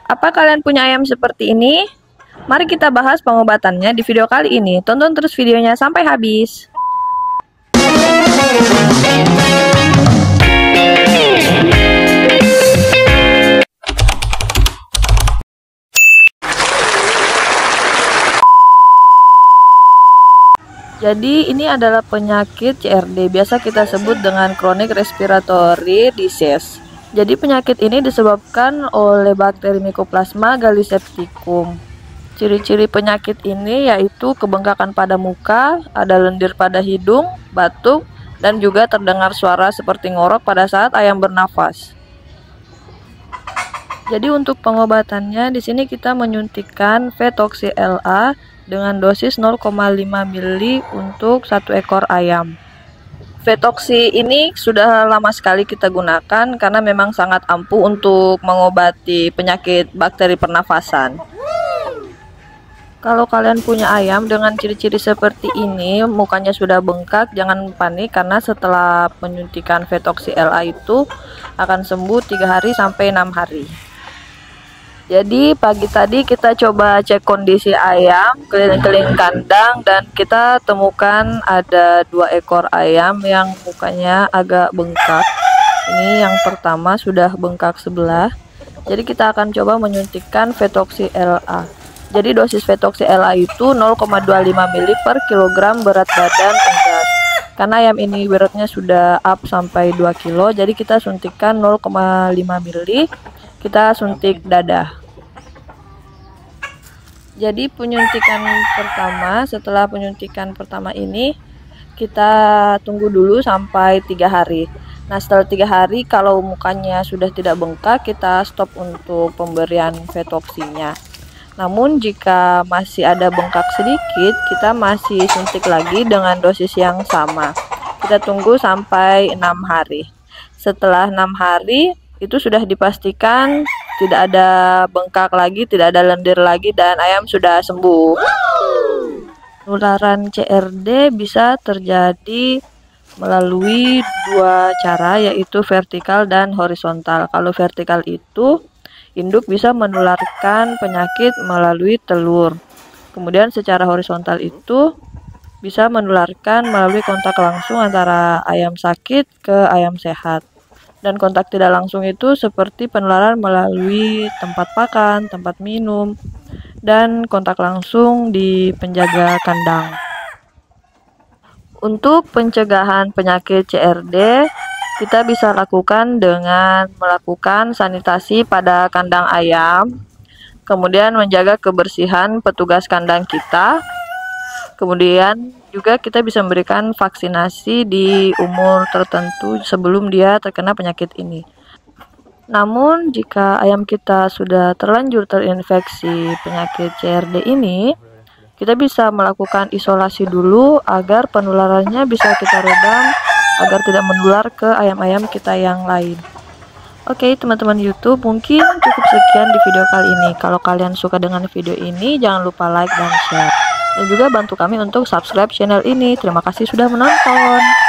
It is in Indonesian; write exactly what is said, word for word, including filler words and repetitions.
Apa kalian punya ayam seperti ini? Mari kita bahas pengobatannya di video kali ini. Tonton terus videonya sampai habis. Jadi ini adalah penyakit C R D, biasa kita sebut dengan chronic respiratory disease. Jadi penyakit ini disebabkan oleh bakteri Mycoplasma gallisepticum. Ciri-ciri penyakit ini yaitu kebengkakan pada muka, ada lendir pada hidung, batuk, dan juga terdengar suara seperti ngorok pada saat ayam bernafas. Jadi untuk pengobatannya di sini kita menyuntikkan Vetoxy L A dengan dosis nol koma lima mililiter untuk satu ekor ayam. Vetoxy ini sudah lama sekali kita gunakan karena memang sangat ampuh untuk mengobati penyakit bakteri pernafasan. Kalau kalian punya ayam dengan ciri-ciri seperti ini, mukanya sudah bengkak, jangan panik karena setelah penyuntikan Vetoxy L A itu akan sembuh tiga hari sampai enam hari. Jadi pagi tadi kita coba cek kondisi ayam keliling-keliling kandang dan kita temukan ada dua ekor ayam yang mukanya agak bengkak. Ini yang pertama sudah bengkak sebelah. Jadi kita akan coba menyuntikkan Vetoxy L A. Jadi dosis Vetoxy L A itu nol koma dua lima mililiter per kilogram berat badan unggas. Karena ayam ini beratnya sudah up sampai dua kilo, jadi kita suntikkan nol koma lima mililiter. Kita suntik dada. Jadi penyuntikan pertama, setelah penyuntikan pertama ini kita tunggu dulu sampai tiga hari. Nah setelah tiga hari kalau mukanya sudah tidak bengkak, kita stop untuk pemberian Vetoxy-nya. Namun jika masih ada bengkak sedikit, kita masih suntik lagi dengan dosis yang sama. Kita tunggu sampai enam hari. Setelah enam hari itu sudah dipastikan tidak ada bengkak lagi, tidak ada lendir lagi, dan ayam sudah sembuh. Penularan C R D bisa terjadi melalui dua cara, yaitu vertikal dan horizontal. Kalau vertikal itu induk bisa menularkan penyakit melalui telur. Kemudian secara horizontal itu bisa menularkan melalui kontak langsung antara ayam sakit ke ayam sehat. Dan kontak tidak langsung itu seperti penularan melalui tempat pakan, tempat minum, dan kontak langsung di penjaga kandang. Untuk pencegahan penyakit C R D, kita bisa lakukan dengan melakukan sanitasi pada kandang ayam, kemudian menjaga kebersihan petugas kandang kita, kemudian juga kita bisa memberikan vaksinasi di umur tertentu sebelum dia terkena penyakit ini. Namun jika ayam kita sudah terlanjur terinfeksi penyakit C R D ini, kita bisa melakukan isolasi dulu agar penularannya bisa kita redam agar tidak menular ke ayam-ayam kita yang lain. Oke teman-teman YouTube, mungkin cukup sekian di video kali ini. Kalau kalian suka dengan video ini, jangan lupa like dan share. Dan juga bantu kami untuk subscribe channel ini. Terima kasih sudah menonton.